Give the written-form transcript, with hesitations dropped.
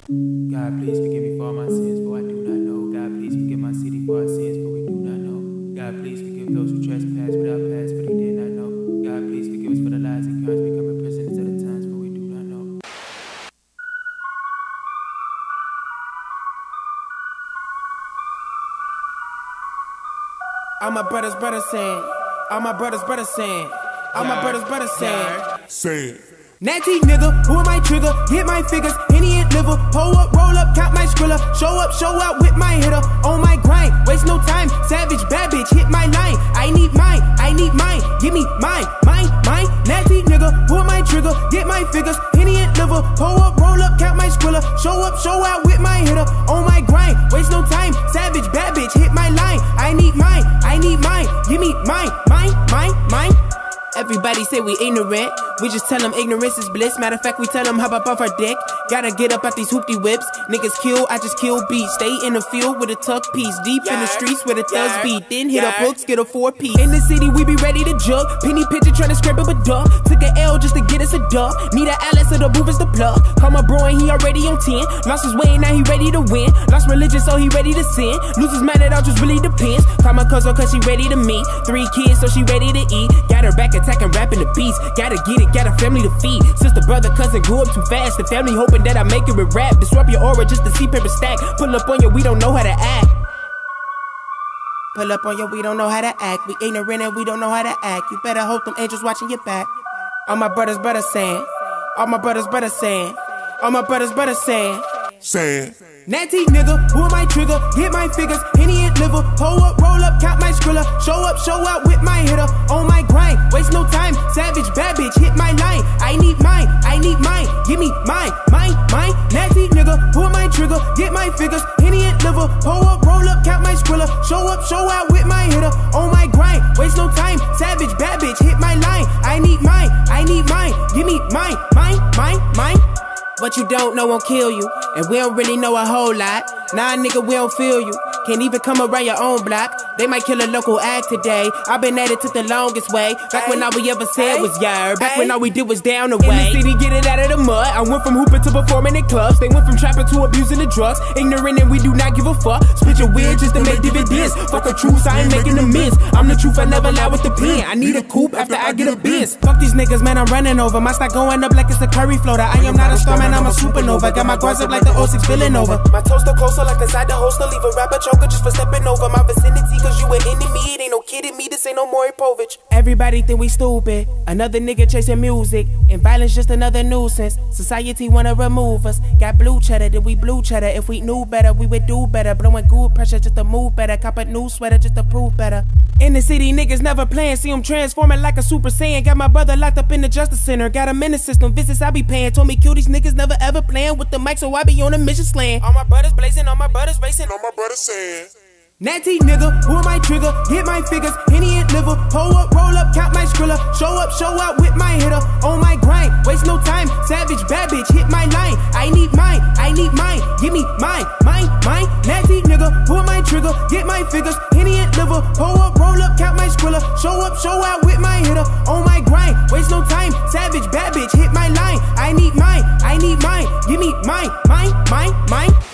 God, please forgive me for all my sins, for I do not know. God, please forgive my city for our sins, for we do not know. God, please forgive those who trespass without past, for they did not know. God, please forgive us for the lies and crimes, becoming prisoners of the times, for we do not know. All my brothers saying, all my brothers saying, all my brothers saying, say it. Natty nigga, who am I trigger? Hit my figures, Henny and liver. Pull up, roll up, count my skrilla. Show out with my hitter. On my grind, waste no time. Savage bad bitch, hit my line. I need mine, give me mine. Natty nigga, who am I trigger? Get my figures, Henny and liver. Pull up, roll up, count my skrilla. Show out with my hitter. On my grind, waste no time. Savage bad bitch, hit my line. I need mine, give me mine. Everybody say we ignorant, we just tell them ignorance is bliss. Matter of fact, we tell them hop up off our dick. Gotta get up out these hoopty whips. Niggas kill, I just kill beats. Stay in the field with a tuck piece. Deep in the streets where the thugs beat. Then hit up hooks, get a 4-piece. In the city, we be ready to jug. Penny pitcher tryna scrape up a duck. Took an L just to get us a duck. Need an Alice so the move is the plug. Call my bro and he already on 10. Lost his way and now he ready to win. Lost religion so he ready to sin. Loses mad at all just really depends. Call my cousin cause she ready to meet. 3 kids so she ready to eat. Got her back attacking, rapping the beats. Gotta get it, got a family to feed. Sister, brother, cousin grew up too fast. The family hoping that I make it with rap. Disrupt your aura just to see paper stack. Pull up on you, we don't know how to act. Pull up on you, we don't know how to act. We ignorant and we don't know how to act. You better hope them angels watching your back. All my brothers saying, all my brothers saying, all my brothers saying, saying. Natty nigga, who am I trigger? Get my figures, Henny and liver. Pull up, roll up, count my skrilla. Show out with my hitter. On my grind, waste no time. Savage bad bitch, hit my line. I need mine, give me mine. Natty nigga, who am I trigger? Get my figures, Henny and liver. Pull up, roll up, count my skrilla. Show out with my hitter. On my grind, waste no time. Savage bad bitch, hit my line. I need mine, give me mine. What you don't know won't kill you, and we don't really know a whole lot. Nah, nigga, we don't feel you. Can't even come around your own block. They might kill a local act today. I've been at it took the longest way. Back when all we ever said was yeah. Back when all we did was down the way. In the city, get it out of the mud. I went from hooping to performing in clubs. They went from trapping to abusing the drugs. Ignorant and we do not give a fuck. Split your weird just to make dividends. Fuck a truth, I ain't making amends. I'm the truth, I never lie with the pen. I need a coupe after I get a Benz. Fuck these niggas, man, I'm running over. My stock going up like it's a curry floater. I am not a star, man, I'm a supernova. Got my guards up like the 06 spilling over. My toaster closer like inside the holster. Leave a rapper choker just for stepping over my vicinity. Cause you an enemy, it ain't no kidding me. This ain't no Maury Povich. Everybody think we stupid. Another nigga chasing music. And violence just another nuisance. Society wanna remove us. Got blue cheddar, then we blue cheddar. If we knew better, we would do better. Blowing good pressure just to move better. Cop a new sweater just to prove better. In the city, niggas never playing. See him transforming like a Super Saiyan. Got my brother locked up in the Justice Center. Got him in the system, visits I be paying. Told me kill these niggas, never ever playing with the mic, so I be on a mission slaying. All my brothers blazing, all my brothers racing, All my brothers saying. Natty nigga, who am I trigger? Get my figures, Henny and liver. Pull up, roll up, count my skrilla. Show out with my hitter. On my grind, waste no time. Savage bad bitch, hit my line. I need mine, give me mine. Natty nigga, who am I trigger? Get my figures, Henny and liver. Pull up, roll up, count my skrilla. Show out with my hitter. On my grind, waste no time. Savage bad bitch, hit my line. I need mine, give me mine.